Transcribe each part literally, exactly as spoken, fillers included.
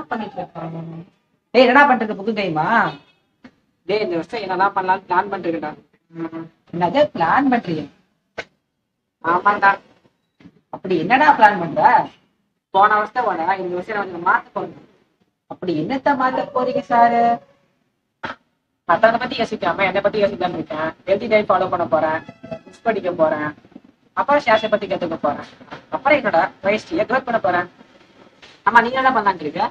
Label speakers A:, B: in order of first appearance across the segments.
A: பண்ணிட்டு இருக்காங்க? டேய் என்னடா பண்றது புக்கு டைமா? டேய் இந்த வருஷம் என்னதான் பண்ணலாம்னு பிளான் பண்ணிருக்கேன்டா. என்னது பிளான் பண்றீங்க? ஆமாண்டா. அப்படி என்னடா பிளான் பண்ற? போன வருஷத்தை போல இந்த வருஷம் கொஞ்சம் மாத்த போறேன். அப்படி என்னத்த மாத்த போறீங்க சாரு? மத்தவங்க பத்தி யோசிக்காம என்னை பத்தி யோசிக்காம இருக்கேன். ஹெல்தி டைப் ஃபாலோ பண்ண போறேன், புக்ஸ் படிக்க போறேன், அப்புறம் ஷேர்ஸை பத்தி கத்துக்க போறேன், அப்புறம் என்னோட வயசுல க்ரோத் பண்ண போறேன். ஆமா நீங்க என்ன பண்ணலான்னு இருக்க?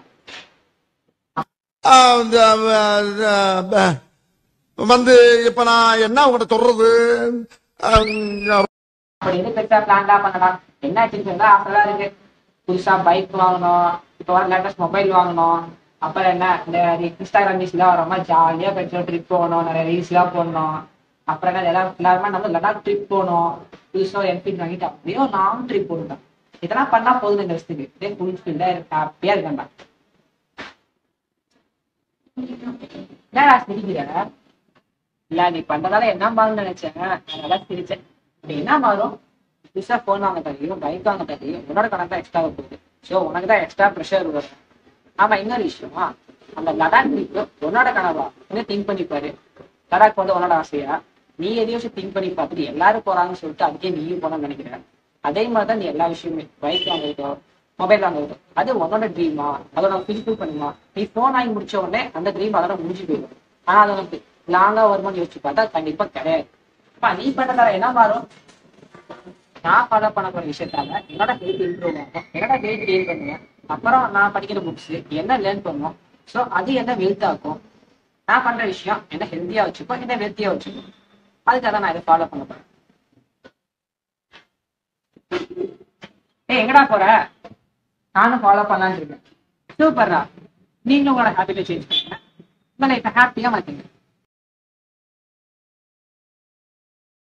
B: வந்து இப்ப நான் என்ன உங்கள்கிட்ட சொல்றது?
A: அப்படி எது பெருசா பிளான்டா பண்ணலாம்? என்ன வச்சிருக்கா ஆசைதான் இருக்கு. புதுசா பைக் வாங்கணும், இப்போ வர லேட்டஸ்ட் மொபைல் வாங்கணும், அப்புறம் என்ன இந்த இன்ஸ்டாகிராம் ரீல்ஸ் எல்லாம் வர மாதிரி ஜாலியா போயிட்டு ட்ரிப் போகணும், நிறைய ரீல்ஸ் எல்லாம் போடணும். அப்புறம் என்ன எல்லாரும் எல்லாருமே நம்ம லடாக் ட்ரிப் போகணும், புதுசா ஒரு எம்பி வாங்கிட்டு அப்படியே லாங் ட்ரிப் போகணும். இதெல்லாம் பண்ணா போதும் இந்த வருஷத்துக்கு. இதே ஃபுல்ஃபில்டா ஹாப்பியா இருக்கேன்டா. என்னடா சிரிக்கிற? இல்ல நீ பண்றதால என்ன மாறும்னு நினைச்சேன், அதனால சிரிச்சேன். அப்படி என்ன மாறும்? புதுசா போன் வாங்க தெரியும், பைக் வாங்க தெரியும், உன்னோட கணக்கு தான் எக்ஸ்ட்ரா போகுது. ஸோ உனக்கு தான் எக்ஸ்ட்ரா ப்ரெஷர் வரும். ஆமா இன்னொரு விஷயமா, அந்த லடாக் ட்ரிப் உன்னோட கனவா? இன்னும் திங்க் பண்ணி பாரு. லடாக் வந்து உன்னோட ஆசையா? நீ எதையும் திங்க் பண்ணி பார்த்துட்டு எல்லாரும் போறாங்கன்னு சொல்லிட்டு அதுக்கே நீயும் போனான்னு நினைக்கிறேன். அதே மாதிரிதான் நீ எல்லா விஷயமே, பைக் வாங்கிருக்கோம், மொபைல் வாங்குறது, அது உன்னோட ட்ரீமா? அதை நான் ஃபில்ஃபில் பண்ணுமா? நீ போன் வாங்கி முடிச்ச உடனே அந்த ட்ரீம் அதோட முடிஞ்சு போயிடும். ஆனா அது உனக்கு லாங்கா வருமானு யோசிச்சு பார்த்தா கண்டிப்பா கிடையாது. நீ பண்றதால என்ன மாறும்? நான் ஃபாலோ பண்ண போற விஷயத்தால என்னோட ஹெல்த் இம்ப்ரூவ் ஆகும், என்னோட வெயிட் கெயின் பண்ணுவேன், அப்புறம் நான் படிக்கிற புக்ஸ் என்ன லேர்ன் பண்ணுவோம். ஸோ அது என்ன வெல்த் ஆகும். நான் பண்ற விஷயம் என்ன ஹெல்த்தியா வச்சுப்போம், என்ன வெல்த்தியா வச்சுப்போம். அதுக்காக நான் இதை ஃபாலோ பண்ண போறேன். ஏய் எங்கடா போற? நானும் ஃபாலோ பண்ணலான்னு இருக்கேன். சூப்பர்ரா, நீங்களும் உங்களோட ஹேபிட்டை சேஞ்ச் பண்ணுங்க, உங்களை இப்ப ஹாப்பியா மாத்தீங்க.